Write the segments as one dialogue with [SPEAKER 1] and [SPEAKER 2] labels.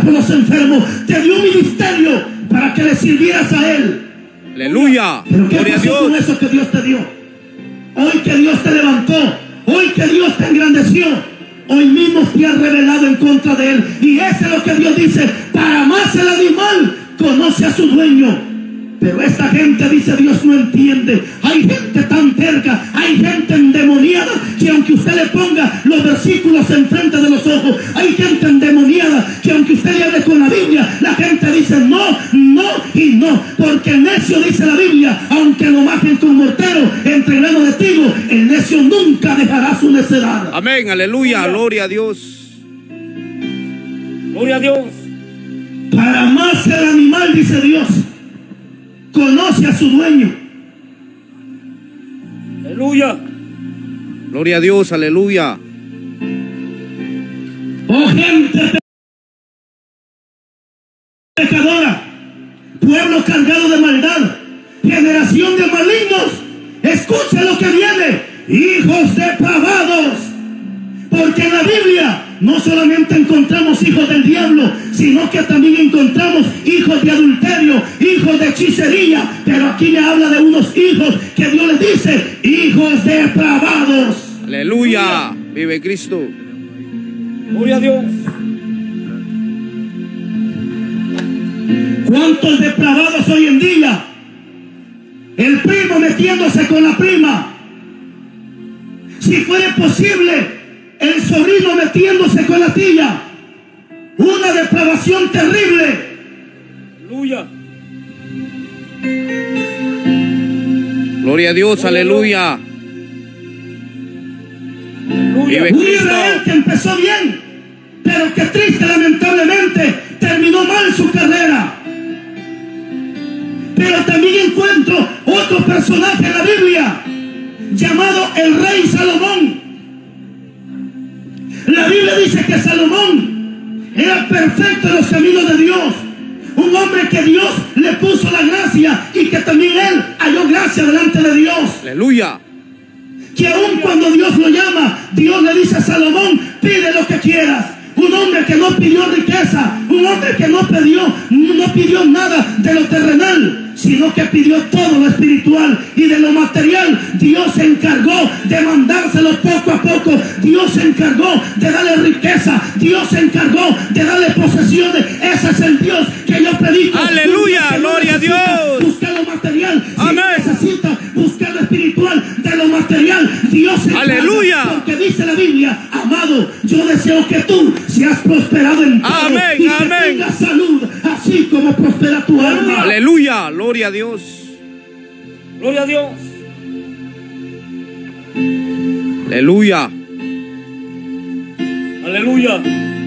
[SPEAKER 1] por los enfermos, te dio un ministerio para que le sirvieras a Él.
[SPEAKER 2] Aleluya.
[SPEAKER 1] Pero ¿qué
[SPEAKER 2] Gloria a
[SPEAKER 1] pasó
[SPEAKER 2] Dios.
[SPEAKER 1] con eso que Dios te dio? Hoy que Dios te levantó, hoy que Dios te engrandeció, hoy mismo te has revelado en contra de Él. Y eso es lo que Dios dice: para más el animal conoce a su dueño. Pero esta gente, dice Dios, no entiende. Hay gente tan terca, hay gente endemoniada, que aunque usted le ponga los versículos enfrente de los ojos, hay gente endemoniada que aunque usted le hable con la Biblia, la gente dice no, no y no. Porque el necio, dice la Biblia, aunque lo maten con mortero entre grano de trigo, el necio nunca dejará su necedad.
[SPEAKER 2] Amén, aleluya, gloria a Dios. Gloria a Dios.
[SPEAKER 1] Para más el animal, dice Dios, conoce a su dueño.
[SPEAKER 2] Aleluya. Gloria a Dios, aleluya.
[SPEAKER 1] Oh gente pecadora, pueblo cargado de maldad, generación de malignos, escucha lo que viene, hijos depravados. Porque en la Biblia no solamente encontramos hijos del diablo, sino que también encontramos hijos de adulterio, hijos de hechicería. Pero aquí me habla de unos hijos que Dios les dice: hijos depravados.
[SPEAKER 2] Aleluya. Vive Cristo. Gloria a Dios.
[SPEAKER 1] ¿Cuántos depravados hoy en día? El primo metiéndose con la prima. Si fuera posible, el sobrino metiéndose con la tía. Una depravación terrible.
[SPEAKER 2] Aleluya. Gloria a Dios, aleluya. Vive
[SPEAKER 1] Un
[SPEAKER 2] Cristo.
[SPEAKER 1] Israel que empezó bien, pero que triste, lamentablemente, terminó mal su carrera. Pero también encuentro otro personaje en la Biblia llamado el rey Salomón. La Biblia dice que Salomón era perfecto en los caminos de Dios. Un hombre que Dios le puso la gracia y que también él halló gracia delante de Dios.
[SPEAKER 2] Aleluya.
[SPEAKER 1] Que aun cuando Dios lo llama, Dios le dice a Salomón: pide lo que quieras. Un hombre que no pidió riqueza, un hombre que no pidió nada de lo terrenal, sino que pidió todo lo espiritual. Y de lo material Dios se encargó de mandárselo poco a poco. Dios se encargó de darle riqueza, Dios se encargó de darle posesiones. Ese es el Dios que yo predico.
[SPEAKER 2] Aleluya, gloria a Dios.
[SPEAKER 1] Busca lo material.
[SPEAKER 2] Amén.
[SPEAKER 1] Si necesita buscar lo espiritual de lo material, Dios se encarga.
[SPEAKER 2] Aleluya.
[SPEAKER 1] Porque dice la Biblia: amado, yo deseo que tú seas prosperado en todo.
[SPEAKER 2] Amén,
[SPEAKER 1] y que
[SPEAKER 2] amén.
[SPEAKER 1] tengas salud, así como prospera tu alma.
[SPEAKER 2] Aleluya, gloria a Dios. Gloria a Dios. Aleluya. Aleluya.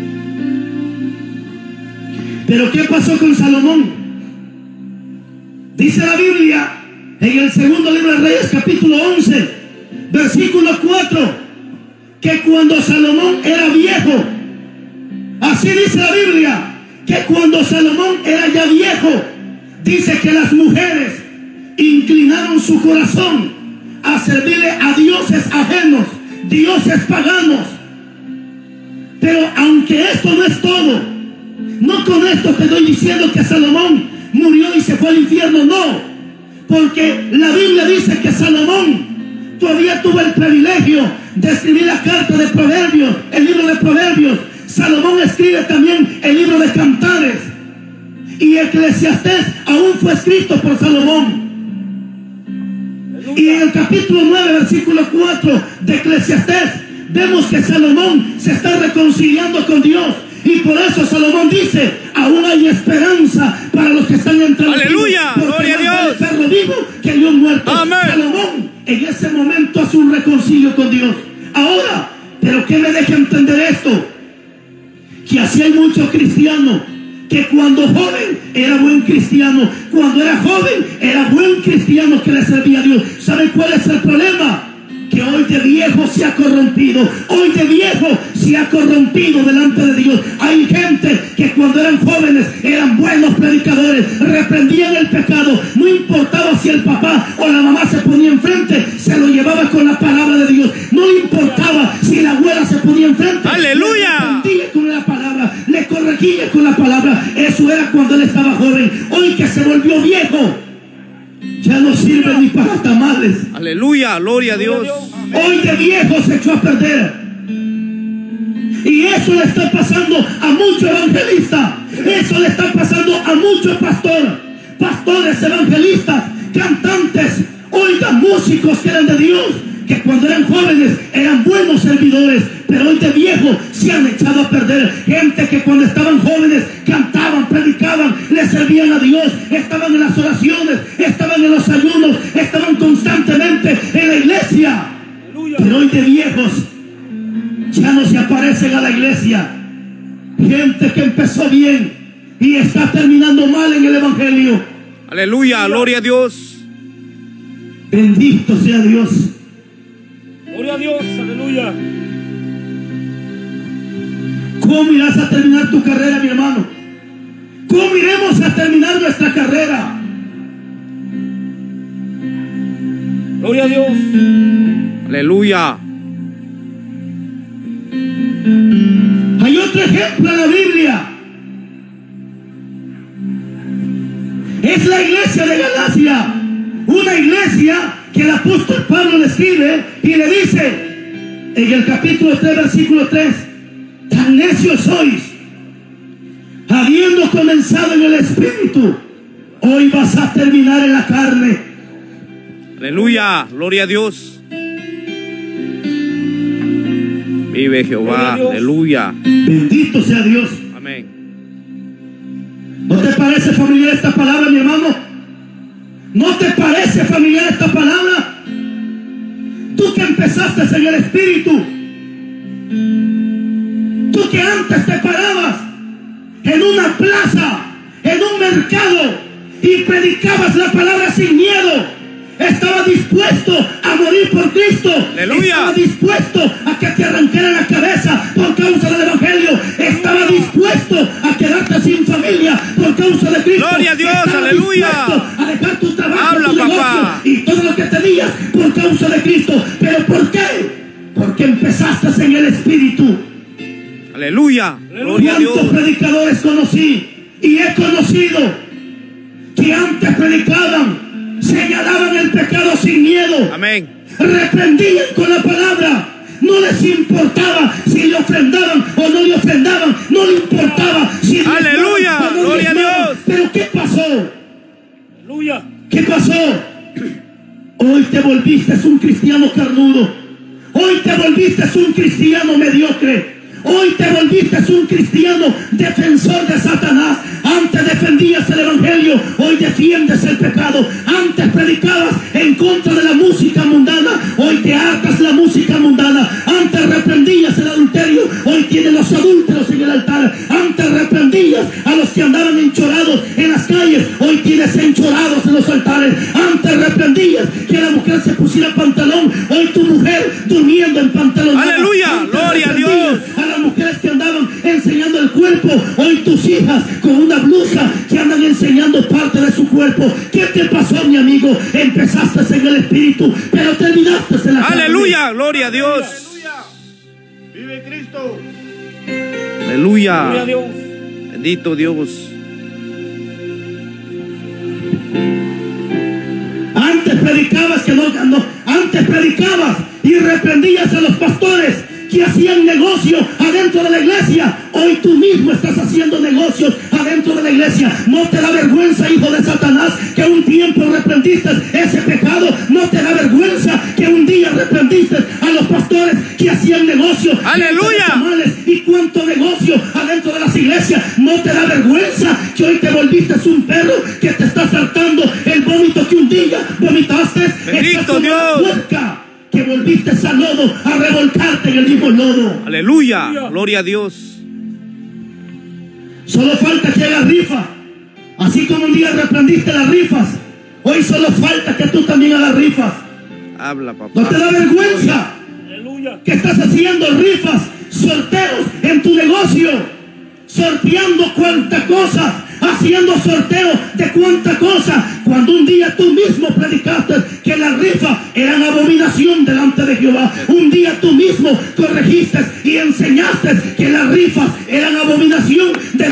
[SPEAKER 1] Pero ¿qué pasó con Salomón? Dice la Biblia en el segundo libro de Reyes, capítulo 11, versículo 4, que cuando Salomón era viejo, así dice la Biblia, que cuando Salomón era ya viejo, dice que las mujeres inclinaron su corazón a servirle a dioses ajenos, dioses paganos. Pero aunque esto no es todo, no con esto te estoy diciendo que Salomón murió y se fue al infierno, no. Porque la Biblia dice que Salomón todavía tuvo el privilegio de escribir la carta de Proverbios, el libro de Proverbios. Salomón escribe también el libro de Cantares. Y Eclesiastés aún fue escrito por Salomón. Y en el capítulo 9, versículo 4 de Eclesiastés, vemos que Salomón se está reconciliando con Dios. Y por eso Salomón dice: aún hay esperanza para los que están entrando.
[SPEAKER 2] Aleluya, gloria a Dios.
[SPEAKER 1] El perro vivo que Dios muerto.
[SPEAKER 2] Amén.
[SPEAKER 1] Salomón en ese momento hace un reconcilio con Dios. Ahora, pero ¿qué me deja entender esto? Que así hay muchos cristianos que cuando joven era buen cristiano, cuando era joven era buen cristiano que le servía a Dios. ¿Saben cuál es el problema? Que hoy de viejo se ha corrompido. Hoy de viejo se ha corrompido delante de Dios. Hay gente que cuando eran jóvenes eran buenos predicadores, reprendían el pecado. No importaba si el papá o la mamá se ponía enfrente, se lo llevaba con la palabra de Dios. No le importaba si la abuela se ponía enfrente,
[SPEAKER 2] ¡Aleluya!
[SPEAKER 1] le reprendía con la palabra. Le corregía corregía con la palabra. Eso era cuando él estaba joven. Hoy que se volvió viejo, ya no sirve ni para tamales.
[SPEAKER 2] Aleluya, gloria a Dios.
[SPEAKER 1] Hoy de viejo se echó a perder. Y eso le está pasando a muchos evangelistas. Eso le está pasando a muchos pastores, evangelistas, cantantes, oiga, músicos que eran de Dios, que cuando eran jóvenes eran buenos servidores, pero hoy de viejo se han echado a perder. Gente que cuando estaban jóvenes cantaban, predicaban, le servían a Dios, estaban en las oraciones, estaban en los ayunos, estaban constantemente en la iglesia. Pero hoy de viejos ya no se aparecen a la iglesia. Gente que empezó bien y está terminando mal en el evangelio.
[SPEAKER 2] Aleluya, gloria a Dios.
[SPEAKER 1] Bendito sea Dios.
[SPEAKER 3] Gloria a Dios, aleluya.
[SPEAKER 1] ¿Cómo irás a terminar tu carrera, mi hermano? ¿Cómo iremos a terminar nuestra carrera?
[SPEAKER 3] Gloria a Dios.
[SPEAKER 2] Aleluya.
[SPEAKER 1] Hay otro ejemplo en la Biblia. Es la iglesia de Galacia. Una iglesia que el apóstol Pablo le escribe y le dice en el capítulo 3, versículo 3: tan necios sois, habiendo comenzado en el espíritu, hoy vas a terminar en la carne.
[SPEAKER 2] Aleluya, gloria a Dios. Vive Jehová, aleluya.
[SPEAKER 1] Bendito sea Dios.
[SPEAKER 2] Amén.
[SPEAKER 1] ¿No te parece familiar esta palabra, mi hermano? ¿No te parece familiar esta palabra? Tú que empezaste en el espíritu, tú que antes te parabas en una plaza, en un mercado y predicabas la palabra sin miedo, estaba dispuesto a morir por Cristo.
[SPEAKER 2] Aleluya.
[SPEAKER 1] Estaba dispuesto a que te arrancaran la cabeza por causa del evangelio. Estaba dispuesto a quedarte sin familia por causa de Cristo.
[SPEAKER 2] Gloria a Dios,
[SPEAKER 1] estaba
[SPEAKER 2] aleluya.
[SPEAKER 1] dispuesto a dejar tu trabajo,
[SPEAKER 2] Habla,
[SPEAKER 1] tu negocio
[SPEAKER 2] papá.
[SPEAKER 1] y todo lo que tenías por causa de Cristo. ¿Pero por qué? Porque empezaste en el espíritu.
[SPEAKER 2] Aleluya, gloria a Dios.
[SPEAKER 1] ¿Cuántos predicadores conocí y he conocido que antes predicaban, señalaban el pecado sin miedo,
[SPEAKER 2] Amén.
[SPEAKER 1] reprendían con la palabra, no les importaba si le ofrendaban o no le ofrendaban, no le importaba si
[SPEAKER 2] Aleluya,
[SPEAKER 1] o no
[SPEAKER 2] gloria a
[SPEAKER 1] diezmaban.
[SPEAKER 2] Dios.
[SPEAKER 1] Pero ¿qué pasó?
[SPEAKER 3] Aleluya.
[SPEAKER 1] ¿Qué pasó? Hoy te volviste un cristiano carnudo. Hoy te volviste un cristiano mediocre. Hoy te volviste un cristiano defensor de Satanás. Antes defendías el evangelio, hoy defiendes el pecado. Antes predicabas en contra de la música mundana, hoy te hartas la música mundana. Antes reprendías el adulterio, hoy tienes los adúlteros en el altar. Antes reprendías a los que andaban enchorados en las calles, hoy tienes enchorados en los altares. Antes reprendías que la mujer se pusiera pantalón, hoy tu mujer durmiendo en pantalón.
[SPEAKER 2] Aleluya, gloria a Dios.
[SPEAKER 1] A las mujeres que andaban enseñando el cuerpo, hoy tus hijas con una blusa que andan enseñando parte de su cuerpo. ¿Qué te pasó, mi amigo? Empezaste en el espíritu, pero terminaste en la carne.
[SPEAKER 2] Aleluya, gloria a Dios.
[SPEAKER 3] Vive Cristo.
[SPEAKER 2] Aleluya.
[SPEAKER 3] Gloria a Dios.
[SPEAKER 2] Bendito Dios.
[SPEAKER 1] Antes predicabas antes predicabas y reprendías a los pastores que hacían negocio adentro de la iglesia. Hoy tú mismo estás haciendo negocios adentro de la iglesia. ¿No te da vergüenza, hijo de Satanás, que un tiempo reprendiste ese pecado? ¿No te da vergüenza que un día reprendiste a los pastores que hacían negocio?
[SPEAKER 2] ¡Aleluya!
[SPEAKER 1] ¿Y cuánto negocio adentro de las iglesias? ¿No te da vergüenza que hoy te volviste un perro que te está saltando el vómito que un día vomitaste?
[SPEAKER 2] Bendito Dios.
[SPEAKER 1] Que volviste al lodo, a revolcarte en el mismo lodo.
[SPEAKER 2] Aleluya, gloria a Dios.
[SPEAKER 1] Solo falta que hagas rifa. Así como un día reprendiste las rifas, hoy solo falta que tú también hagas rifas.
[SPEAKER 2] Habla, papá.
[SPEAKER 1] ¿No te da vergüenza
[SPEAKER 3] Aleluya.
[SPEAKER 1] que estás haciendo rifas, sorteos en tu negocio, sorteando cuánta cosa, haciendo sorteo de cuánta cosa, cuando un día tú mismo predicaste que las rifas eran abominación delante de Jehová? Un día tú mismo corregiste y enseñaste que las rifas eran abominación delante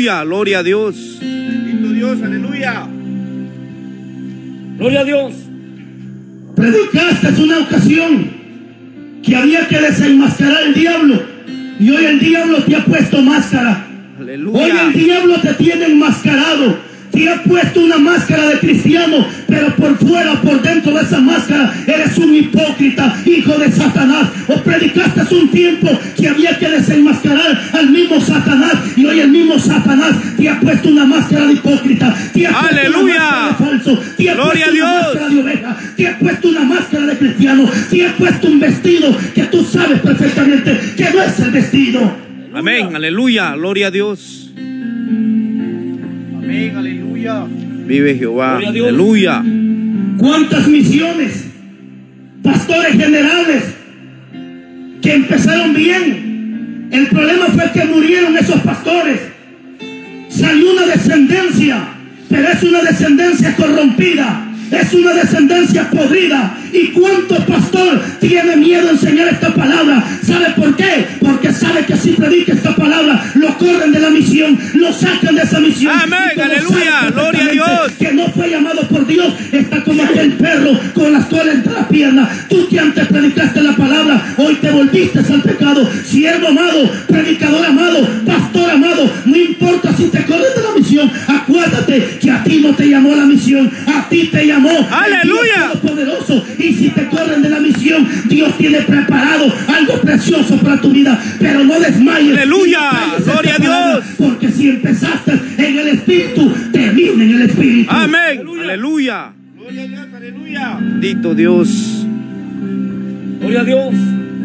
[SPEAKER 2] Aleluya, gloria a Dios.
[SPEAKER 3] Bendito Dios, aleluya. Gloria a Dios.
[SPEAKER 1] Predicaste en una ocasión que había que desenmascarar al diablo, y hoy el diablo te ha puesto máscara.
[SPEAKER 2] Aleluya.
[SPEAKER 1] Hoy el diablo te tiene enmascarado. Te ha puesto una máscara de cristiano, pero por fuera, por dentro de esa máscara, eres un hipócrita, hijo de Satanás. O predicaste hace un tiempo que había que desenmascarar al mismo Satanás, y hoy el mismo Satanás te ha puesto una máscara de hipócrita, te ha puesto
[SPEAKER 2] Aleluya.
[SPEAKER 1] una máscara de falso, te ha
[SPEAKER 2] Gloria
[SPEAKER 1] puesto
[SPEAKER 2] a
[SPEAKER 1] una
[SPEAKER 2] Dios.
[SPEAKER 1] máscara de oveja, te ha puesto una máscara de cristiano, te ha puesto un vestido que tú sabes perfectamente que no es el vestido.
[SPEAKER 2] Amén, aleluya, gloria a Dios.
[SPEAKER 3] Amén, aleluya.
[SPEAKER 2] Vive Jehová,
[SPEAKER 3] Gloria a Dios.
[SPEAKER 2] aleluya.
[SPEAKER 1] ¿Cuántas misiones, pastores generales que empezaron bien? El problema fue que murieron esos pastores. Salió una descendencia, pero es una descendencia corrompida, es una descendencia podrida. ¿Y cuánto pastor tiene miedo a enseñar esta palabra? ¿Sabe por qué? Porque sabe que si predica esta palabra, lo corren de la misión, lo sacan de esa misión.
[SPEAKER 2] Amén,
[SPEAKER 1] Y como
[SPEAKER 2] aleluya,
[SPEAKER 1] sabe
[SPEAKER 2] gloria a Dios.
[SPEAKER 1] que no fue llamado por Dios, está como aquel perro con las colas entre las piernas. Tú que antes predicaste la palabra, hoy te volviste al pecado. Siervo amado, predicador amado, pastor amado, no importa si te corren de la misión, acuérdate que a ti no te llamó la misión, a ti te llamó
[SPEAKER 2] Aleluya.
[SPEAKER 1] el Dios Todopoderoso. Y si te corren de la misión, Dios tiene preparado algo precioso para tu vida, pero no desmayes.
[SPEAKER 2] Aleluya,
[SPEAKER 1] No desmayes
[SPEAKER 2] gloria a
[SPEAKER 1] esta palabra,
[SPEAKER 2] Dios.
[SPEAKER 1] porque si empezaste en el Espíritu, termina en el Espíritu.
[SPEAKER 2] Amén, aleluya.
[SPEAKER 3] Gloria a Dios, aleluya.
[SPEAKER 2] Bendito Dios,
[SPEAKER 3] Gloria a Dios.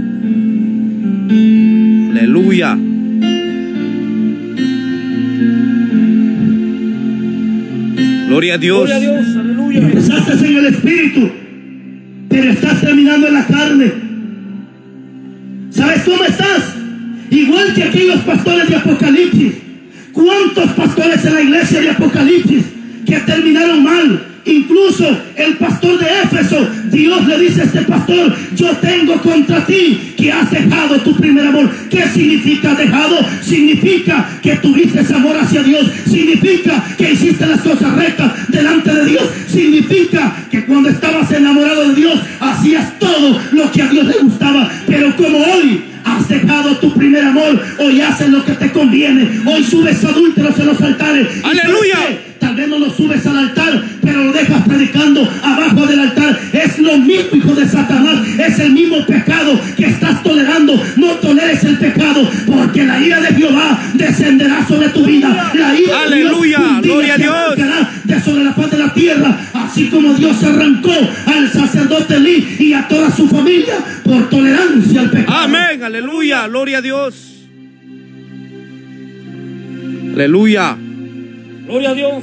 [SPEAKER 2] aleluya. Gloria a Dios.
[SPEAKER 3] Gloria a Dios, aleluya.
[SPEAKER 1] Empezaste en el Espíritu, pero estás terminando en la carne. ¿Sabes cómo estás? Igual que aquellos pastores de Apocalipsis. ¿Cuántos pastores en la iglesia de Apocalipsis que terminaron mal? Incluso el pastor de Éfeso, Dios le dice a este pastor: yo tengo contra ti que has dejado tu primer amor. ¿Qué significa dejado? Significa que tuviste amor hacia Dios, significa que hiciste las cosas rectas delante de Dios, significa que cuando estabas enamorado de Dios hacías todo lo que a Dios le gustaba. Pero como hoy has dejado tu primer amor, hoy haces lo que te conviene, hoy subes adúlteros en los altares.
[SPEAKER 2] ¡Aleluya!
[SPEAKER 1] Tal vez no lo subes al altar, pero lo dejas predicando abajo del altar. Es lo mismo, hijo de Satanás, es el mismo pecado que estás tolerando. No toleres el pecado, porque la ira de Jehová descenderá sobre tu vida. La ira
[SPEAKER 2] ¡Aleluya!
[SPEAKER 1] de Dios un día
[SPEAKER 2] ¡Gloria a
[SPEAKER 1] se
[SPEAKER 2] Dios!
[SPEAKER 1] arrancará de sobre la faz de la tierra, así como Dios arrancó al sacerdote Elí y a toda su familia por tolerancia al pecado.
[SPEAKER 2] Amén, aleluya, gloria a Dios. Aleluya.
[SPEAKER 3] Gloria a Dios.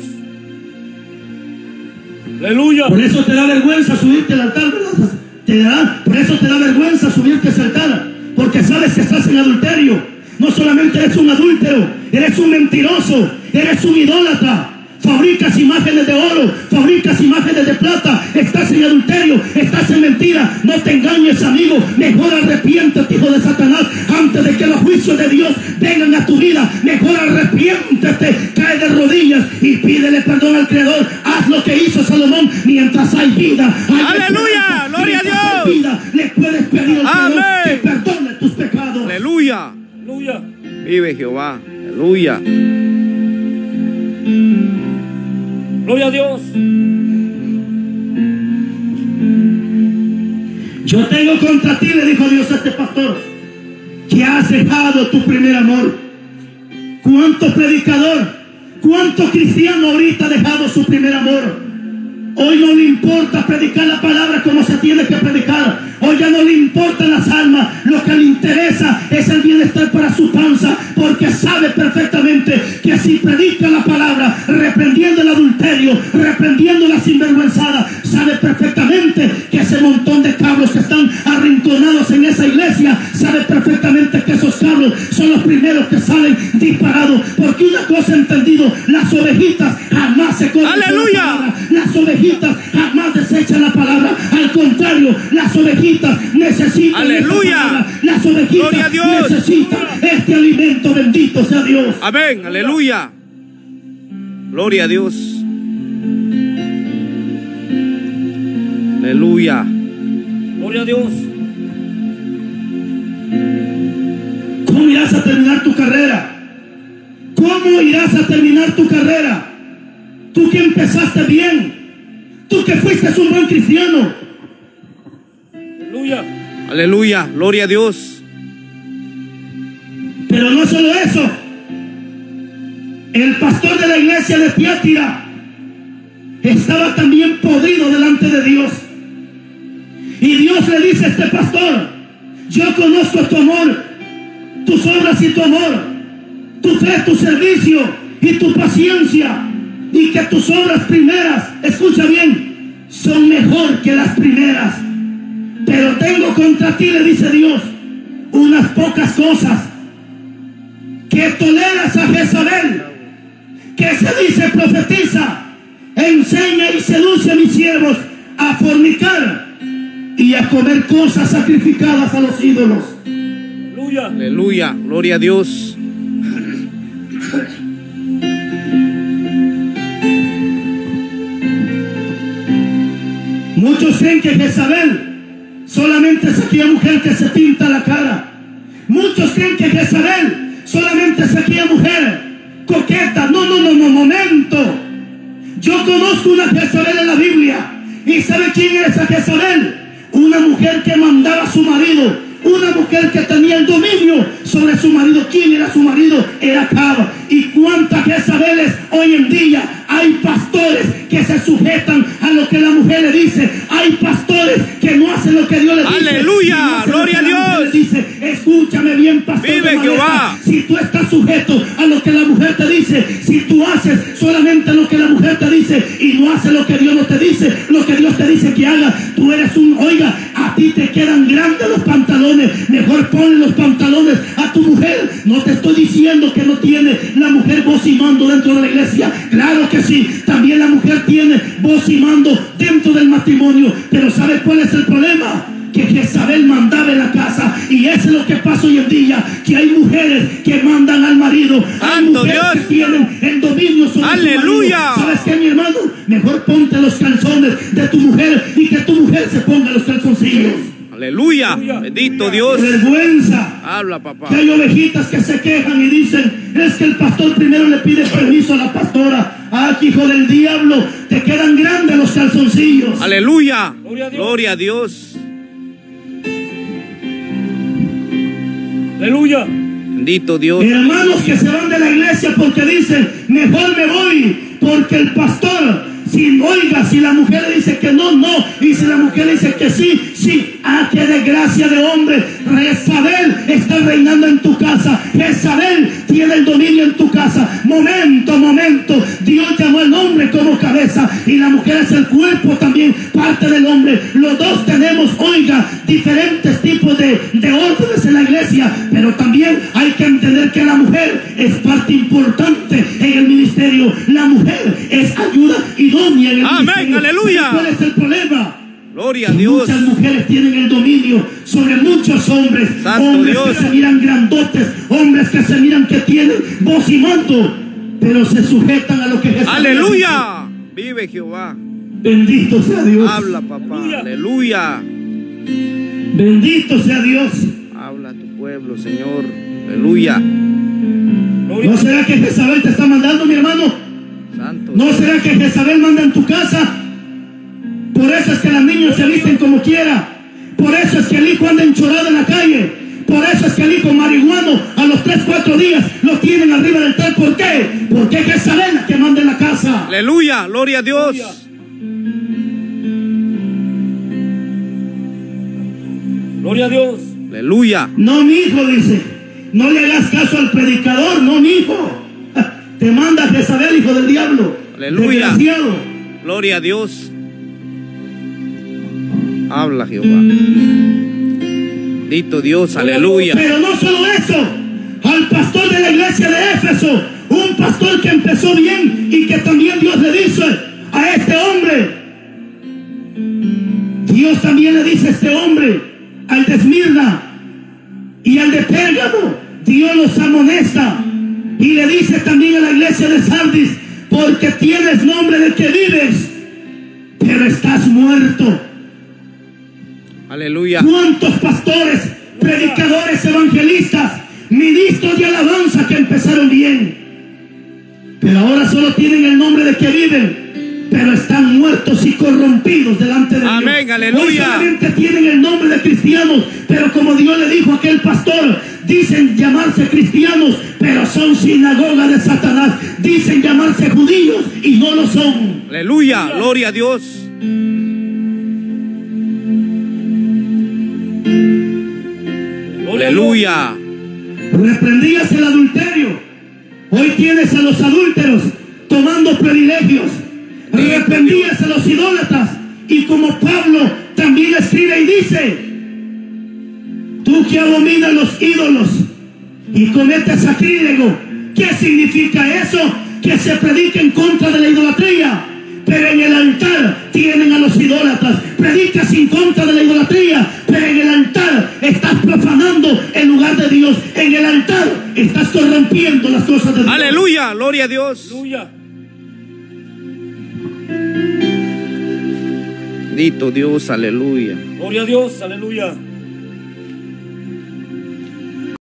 [SPEAKER 3] Aleluya.
[SPEAKER 1] Por eso te da vergüenza subirte al altar, ¿verdad? Por eso te da vergüenza subirte al altar, porque sabes que estás en adulterio. No solamente eres un adúltero, eres un mentiroso, eres un idólatra. Fabricas imágenes de oro, fabricas imágenes de plata, estás en adulterio, estás en mentira. No te engañes, amigo, mejor arrepiéntete, hijo de Satanás, antes de que los juicios de Dios vengan a tu vida. Mejor arrepiéntete, cae de rodillas y pídele perdón al Creador. Haz lo que hizo Salomón: mientras hay vida, hay
[SPEAKER 2] ¡Aleluya! ¡Gloria a
[SPEAKER 1] mientras hay
[SPEAKER 2] Dios!
[SPEAKER 1] vida, le puedes pedir al
[SPEAKER 2] Amén.
[SPEAKER 1] Creador que perdone tus pecados.
[SPEAKER 2] Aleluya.
[SPEAKER 3] Aleluya.
[SPEAKER 2] Vive Jehová. Aleluya.
[SPEAKER 3] Gloria a Dios.
[SPEAKER 1] Yo tengo contra ti, le dijo Dios a este pastor, que has dejado tu primer amor. ¿Cuánto predicador, cuánto cristiano ahorita ha dejado su primer amor? Hoy no le importa predicar la palabra como se tiene que predicar. Hoy ya no le importan las almas. Lo que le interesa es el bienestar para su panza, porque sabe perfectamente que si predica la palabra, reprendiendo el adulterio, reprendiendo la sinvergüenzada, sabe perfectamente que ese montón de cabros que están arrinconados en esa iglesia, sabe perfectamente que esos cabros son los primeros que salen disparados. Porque una cosa he entendido: las ovejitas jamás se corren.
[SPEAKER 2] ¡Aleluya!
[SPEAKER 1] Las ovejitas jamás desechan la palabra. Al contrario, las ovejitas necesitan
[SPEAKER 2] ¡Aleluya!
[SPEAKER 1] esta palabra. Las
[SPEAKER 2] ¡Gloria a
[SPEAKER 1] ovejitas
[SPEAKER 2] Dios!
[SPEAKER 1] necesitan este alimento. Bendito sea Dios.
[SPEAKER 2] Amén, aleluya. Gloria a Dios. Aleluya.
[SPEAKER 3] Gloria a Dios.
[SPEAKER 1] ¿Cómo irás a terminar tu carrera? ¿Cómo irás a terminar tu carrera? Tú que empezaste bien, tú que fuiste un buen cristiano.
[SPEAKER 3] Aleluya.
[SPEAKER 2] Aleluya. Gloria a Dios.
[SPEAKER 1] Pero no solo eso, el pastor de la iglesia de Tiatira estaba también podrido delante de Dios. Y Dios le dice a este pastor: yo conozco tu amor, tus obras y tu amor, tu fe, tu servicio y tu paciencia, y que tus obras primeras, escucha bien, son mejor que las primeras. Pero tengo contra ti, le dice Dios, unas pocas cosas: que toleras a Jezabel, que se dice profetiza, enseña y seduce a mis siervos a fornicar y a comer cosas sacrificadas a los ídolos.
[SPEAKER 3] Aleluya.
[SPEAKER 2] Aleluya. Gloria a Dios.
[SPEAKER 1] Muchos creen que Jezabel solamente es aquella mujer que se pinta la cara. Muchos creen que Jezabel solamente es aquella mujer coqueta. No, momento. Yo conozco una Jezabel en la Biblia. ¿Y sabe quién era esa Jezabel? Una mujer que mandaba a su marido. Una mujer que tenía el dominio sobre su marido. ¿Quién era su marido? Era Acab. ¿Y cuántas Jezabeles hoy en día? Hay pastores que se sujetan a lo que la mujer le dice. Hay pastores que no hacen lo que Dios le dice.
[SPEAKER 2] Aleluya,
[SPEAKER 1] no
[SPEAKER 2] gloria a Dios.
[SPEAKER 1] Dice, escúchame bien, pastor.
[SPEAKER 2] Vive Jehová.
[SPEAKER 1] Si tú estás sujeto a lo que la mujer te dice, si tú haces solamente lo que la mujer te dice y no haces lo que Dios no te dice, lo que Dios te dice que haga, tú eres oiga, a ti te quedan grandes los pantalones. Mejor ponle los pantalones a tu mujer. No te estoy diciendo que no tiene la mujer voz y mando dentro de la iglesia. Claro que sí, también la mujer tiene voz y mando dentro del matrimonio. Pero ¿sabes cuál es el problema? Que Jezabel mandaba en la casa, y eso es lo que pasa hoy en día, que hay mujeres que mandan al marido. Hay mujeres que tienen el dominio sobre
[SPEAKER 2] ¡Aleluya!
[SPEAKER 1] su marido. ¿Sabes qué, mi hermano? Mejor ponte los calzones de tu mujer y que tu mujer se ponga los calzoncillos.
[SPEAKER 2] Aleluya. Bendito Dios.
[SPEAKER 1] Vergüenza.
[SPEAKER 2] Habla, papá.
[SPEAKER 1] Que hay ovejitas que se quejan y dicen: es que el pastor primero le pide permiso a la pastora. Ah, hijo del diablo, te quedan grandes los calzoncillos.
[SPEAKER 2] Aleluya.
[SPEAKER 3] Gloria a Dios.
[SPEAKER 2] Gloria a Dios.
[SPEAKER 3] Aleluya.
[SPEAKER 2] Bendito Dios.
[SPEAKER 1] Hermanos que se van de la iglesia porque dicen: mejor me voy, porque el pastor, si la mujer le dice que no, no, y si la mujer le dice que sí, sí. Ah, qué desgracia de hombre. Jezabel está reinando en tu casa. Jezabel tiene el dominio en tu casa. Momento. Dios llamó al hombre como cabeza y la mujer es el cuerpo también, parte del hombre. Los dos tenemos, oiga, diferentes tipos de órdenes en la iglesia, pero también hay que entender que la mujer es parte importante en el ministerio. La mujer es ayuda idónea en el
[SPEAKER 2] Amén,
[SPEAKER 1] ministerio.
[SPEAKER 2] aleluya.
[SPEAKER 1] ¿Cuál es el problema?
[SPEAKER 2] Gloria a Dios.
[SPEAKER 1] Muchas mujeres tienen el dominio sobre muchos hombres.
[SPEAKER 2] Santo
[SPEAKER 1] hombres
[SPEAKER 2] Dios.
[SPEAKER 1] que se miran grandotes, hombres que se miran que tienen voz y mando, pero se sujetan a lo que Jesús
[SPEAKER 2] Aleluya. Vive Jehová.
[SPEAKER 1] dice. Bendito sea Dios.
[SPEAKER 2] Habla, papá. Aleluya.
[SPEAKER 1] Bendito sea Dios.
[SPEAKER 2] Habla a tu pueblo, Señor. Aleluya.
[SPEAKER 1] ¿No será que Jezabel te está mandando, mi hermano?
[SPEAKER 2] Santo.
[SPEAKER 1] ¿No será que Jezabel manda en tu casa? Por eso es que los niños se visten como quiera. Por eso es que el hijo anda enchorado en la calle. Por eso es que el hijo marihuano a los 3-4 días lo tienen arriba del tren. ¿Por qué? Porque es Jezabel la que manda en la casa.
[SPEAKER 2] Aleluya. Gloria a Dios.
[SPEAKER 3] Gloria a Dios.
[SPEAKER 2] Aleluya.
[SPEAKER 1] No, mi hijo, dice. No le hagas caso al predicador. No, mi hijo. Te manda Jezabel, hijo del diablo.
[SPEAKER 2] Aleluya.
[SPEAKER 1] Desgraciado.
[SPEAKER 2] Gloria a Dios. Habla Jehová. Bendito Dios. Aleluya.
[SPEAKER 1] Pero no solo eso. Al pastor de la iglesia de Éfeso, un pastor que empezó bien y que también Dios le dice a este hombre, Dios también le dice a este hombre, al de Esmirna y al de Pérgamo, Dios los amonesta y le dice también a la iglesia de Sardis: por porque tienes nombre de que vives, pero estás muerto.
[SPEAKER 2] Aleluya.
[SPEAKER 1] ¿Cuántos pastores, predicadores, evangelistas, ministros de alabanza que empezaron bien, pero ahora solo tienen el nombre de que viven, pero están muertos y corrompidos delante de Dios?
[SPEAKER 2] Amén, aleluya.
[SPEAKER 1] Hoy solamente tienen el nombre de cristianos, pero como Dios le dijo a aquel pastor, dicen llamarse cristianos, pero son sinagoga de Satanás. Dicen llamarse judíos y no lo son.
[SPEAKER 2] Aleluya. Gloria a Dios. Aleluya.
[SPEAKER 1] Reprendías el adulterio. Hoy tienes a los adúlteros tomando privilegios. Reprendías a los idólatras. Y como Pablo también escribe y dice: tú que abominas los ídolos y cometes sacrílego. ¿Qué significa eso? Que se predica en contra de la idolatría, pero en el altar tienen a los idólatras. Predicas en contra de la idolatría, pero en el altar estás profanando el lugar de Dios. En el altar estás corrompiendo las cosas de Dios.
[SPEAKER 2] Aleluya. Gloria a Dios.
[SPEAKER 3] Aleluya.
[SPEAKER 2] Bendito Dios. Aleluya.
[SPEAKER 3] Gloria a Dios. Aleluya.